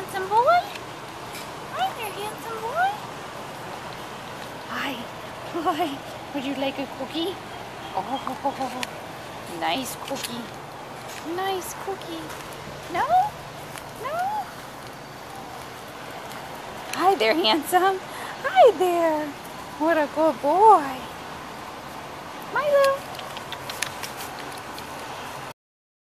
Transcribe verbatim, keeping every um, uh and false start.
handsome boy. Hi there, handsome boy. Hi. Hi. Would you like a cookie? Oh, nice cookie. Nice cookie. No? No? Hi there, handsome. Hi there. What a good boy. Milo.